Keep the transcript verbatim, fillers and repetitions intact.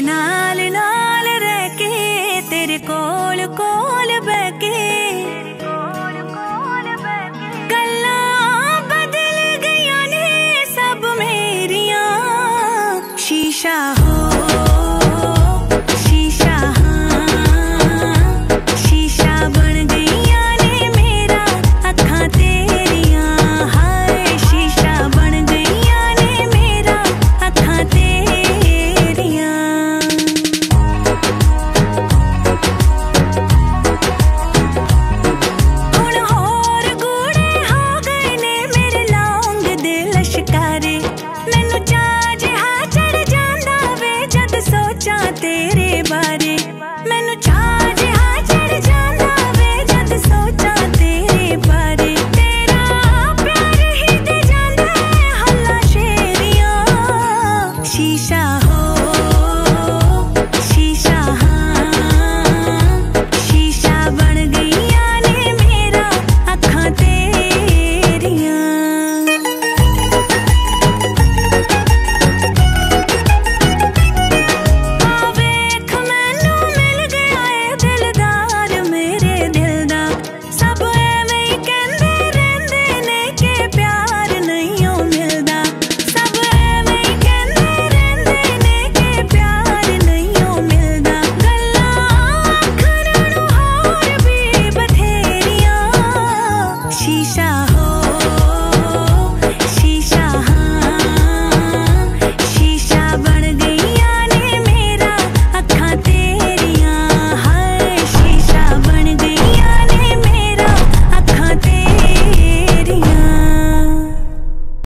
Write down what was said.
नाल नाल रह के तेरे कोल कोल बह के गल्लां बदल गईयां ने सब मेरियां। शीशा हो शीशा हाँ शीशा बन गईयां ने मेरा अखां तेरियां। हाय शीशा बन गईयां ने मेरा अखां तेरियां। हुण होर गूढ़े हो गए ने मेरे लौंग दे लश्कारे। मैनू चाह जिहा चढ़ जांदा वे जद सोचां तेरे बारे। मैनू